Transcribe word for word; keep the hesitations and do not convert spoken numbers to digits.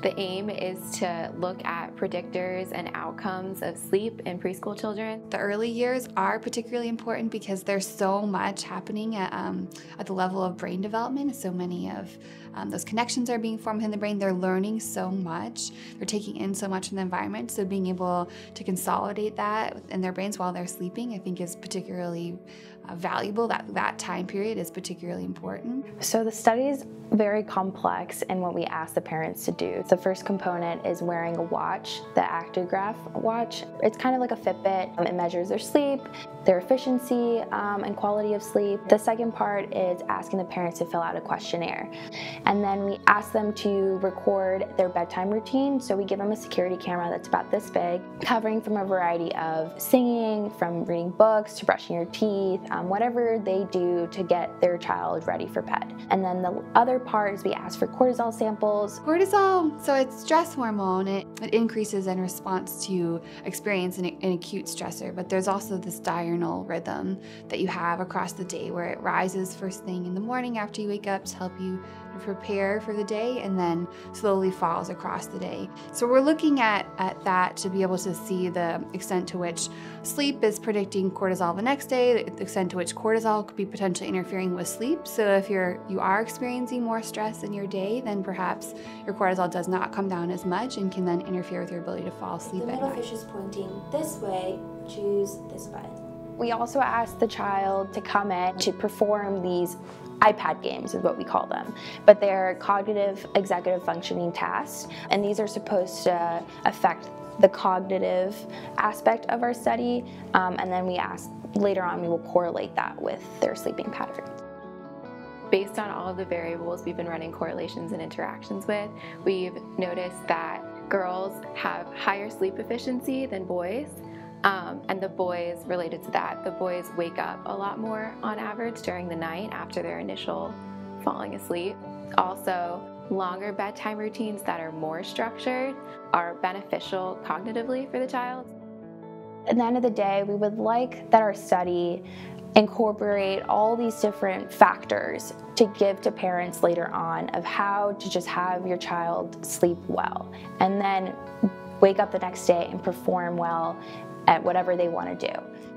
The aim is to look at predictors and outcomes of sleep in preschool children. The early years are particularly important because there's so much happening at, um, at the level of brain development. So many of um, those connections are being formed in the brain. They're learning so much. They're taking in so much from the environment. So being able to consolidate that in their brains while they're sleeping, I think is particularly uh, valuable. That, that time period is particularly important. So the study is very complex in what we ask the parents to do. The first component is wearing a watch, the actigraph watch. It's kind of like a Fitbit. Um, it measures their sleep, their efficiency, um, and quality of sleep. The second part is asking the parents to fill out a questionnaire. And then we ask them to record their bedtime routine. So we give them a security camera that's about this big, covering from a variety of singing, from reading books to brushing your teeth, um, whatever they do to get their child ready for bed. And then the other part is we ask for cortisol samples. Cortisol, so it's stress hormone. It, it increases in response to experience an, an acute stressor, but there's also this diurnal rhythm that you have across the day where it rises first thing in the morning after you wake up to help you prepare for the day, and then slowly falls across the day. So we're looking at, at that to be able to see the extent to which sleep is predicting cortisol the next day, the extent to which cortisol could be potentially interfering with sleep. So if you're you are experiencing more stress in your day, then perhaps your cortisol does not come down as much and can then interfere with your ability to fall asleep The at middle night. fish is pointing this way, choose this way. We also ask the child to come in to perform these iPad games, is what we call them, but they're cognitive executive functioning tasks, and these are supposed to affect the cognitive aspect of our study, um, and then we ask, later on we will correlate that with their sleeping patterns. Based on all of the variables we've been running correlations and interactions with, we've noticed that girls have higher sleep efficiency than boys. Um, and the boys, related to that, the boys wake up a lot more on average during the night after their initial falling asleep. Also, longer bedtime routines that are more structured are beneficial cognitively for the child. At the end of the day, we would like that our study incorporate all these different factors to give to parents later on of how to just have your child sleep well and then wake up the next day and perform well at whatever they want to do.